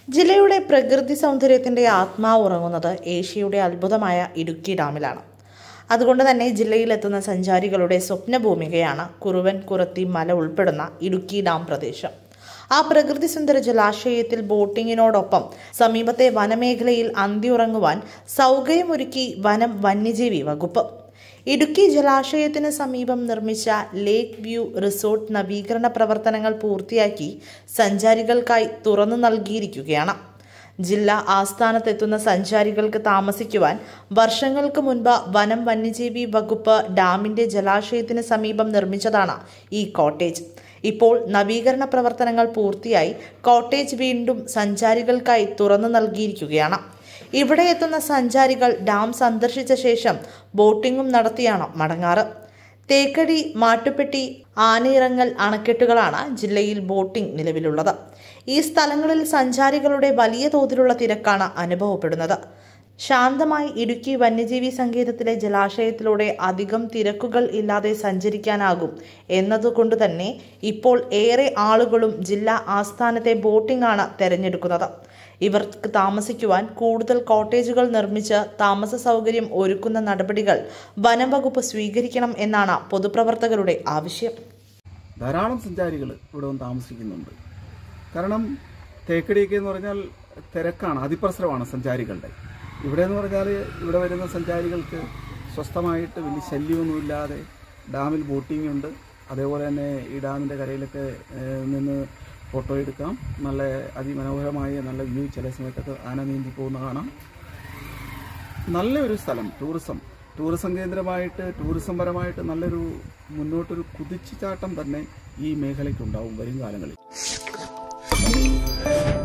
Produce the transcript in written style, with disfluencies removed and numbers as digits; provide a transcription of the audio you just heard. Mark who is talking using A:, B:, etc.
A: ജില്ലയുടെ പ്രകൃതി സൗന്ദര്യത്തിന്റെ ആത്മാവ് ഉറങ്ങുന്നത് ഏഷ്യയുടെ അത്ഭുതമായ ഇടുക്കി ഡാമിലാണ്. അതുകൊണ്ട് തന്നെ ജില്ലയിലെത്തുന്ന സഞ്ചാരികളുടെ സ്വപ്നഭൂമികയാണ് കുറുവൻ കുറത്തി മല ഉൾപ്പെടുന്ന ഇടുക്കി ഡാം പ്രദേശം. ആ പ്രകൃതി സുന്ദര ജലാശയത്തിൽ ബോട്ടിങ്ങിനോടൊപ്പം സമീപത്തെ വനമേഖലയിൽ അന്തിയുറങ്ങുവാൻ സൗകര്യമൊരുക്കി വനം വന്യജീവി വകുപ്പ്. ഇടുക്കി ജലാശയത്തിന് സമീപം നിർമ്മിച്ച ലേക്ക് വ്യൂ റിസോർട്ട് നവീകരണ പ്രവർത്തനങ്ങൾ പൂർത്തിയാക്കി സഞ്ചാരികൾക്കായി തുറന്നു നൽകിയിരിക്കുകയാണ്. ജില്ലാ ആസ്ഥാനത്തെത്തുന്ന സഞ്ചാരികൾക്ക് താമസിക്കുവാൻ വർഷങ്ങൾക്ക് മുൻപ് വനം വന്യജീവി വകുപ്പ് ഡാമിന്റെ ജലാശയത്തിന് സമീപം നിർമ്മിച്ചതാണ് ഈ കോട്ടേജ്. ഇപ്പോൾ നവീകരണ പ്രവർത്തനങ്ങൾ പൂർത്തിയായി കോട്ടേജ് വീണ്ടും സഞ്ചാരികൾക്കായി തുറന്നു നൽകിയിരിക്കുകയാണ്. ഇവിടെ എത്തുന്ന സഞ്ചാരികൾ ഡാം സന്ദർശിച്ച ശേഷം ബോട്ടിങ്ങും നടത്തിയാണ് മടങ്ങാറ്. തേക്കടി, മാട്ടുപ്പെട്ടി, ആനയിറങ്ങൽ അണക്കെട്ടുകളാണ് ജില്ലയിൽ ബോട്ടിംഗ് നിലവിലുള്ളത്. ഈ സ്ഥലങ്ങളിൽ സഞ്ചാരികളുടെ വലിയ തോതിലുള്ള തിരക്കാണ് അനുഭവപ്പെടുന്നത്. ശാന്തമായി ഇടുക്കി വന്യജീവി സങ്കേതത്തിലെ ജലാശയത്തിലൂടെ അധികം തിരക്കുകൾ ഇല്ലാതെ സഞ്ചരിക്കാനാകും എന്നതുകൊണ്ട് തന്നെ ഇപ്പോൾ ഏറെ ആളുകളും ജില്ലാ ആസ്ഥാനത്തെ ബോട്ടിംഗ് ആണ് തെരഞ്ഞെടുക്കുന്നത്. ഇവർക്ക് താമസിക്കുവാൻ കൂടുതൽ കോട്ടേജുകൾ നിർമ്മിച്ച് താമസ സൗകര്യം ഒരുക്കുന്ന നടപടികൾ വനം വകുപ്പ് സ്വീകരിക്കണം എന്നാണ് പൊതുപ്രവർത്തകരുടെ ആവശ്യം.
B: ധാരാളം സഞ്ചാരികൾ ഇവിടെ വന്ന് താമസിക്കുന്നുണ്ട്. കാരണം തേക്കടിയൊക്കെ എന്ന് പറഞ്ഞാൽ തിരക്കാണ്, അതിപ്രസരമാണ് സഞ്ചാരികളുടെ. ഇവിടെ എന്ന് പറഞ്ഞാൽ ഇവിടെ വരുന്ന സഞ്ചാരികൾക്ക് സ്വസ്ഥമായിട്ട് വലിയ ശല്യമൊന്നുമില്ലാതെ ഡാമിൽ ബോട്ടിംഗ് ഉണ്ട്. അതേപോലെ തന്നെ ഈ ഡാമിൻ്റെ കരയിലൊക്കെ നിന്ന് ഫോട്ടോ എടുക്കാം. നല്ല അതിമനോഹരമായ നല്ല വ്യൂ. ചില സമയത്തൊക്കെ ആന നീന്തി പോകുന്ന കാണാം. നല്ലൊരു സ്ഥലം. ടൂറിസം കേന്ദ്രമായിട്ട് ടൂറിസം പരമായിട്ട് നല്ലൊരു മുന്നോട്ടൊരു കുതിച്ചുചാട്ടം തന്നെ ഈ മേഖലയ്ക്കുണ്ടാവും വരും കാലങ്ങളിൽ.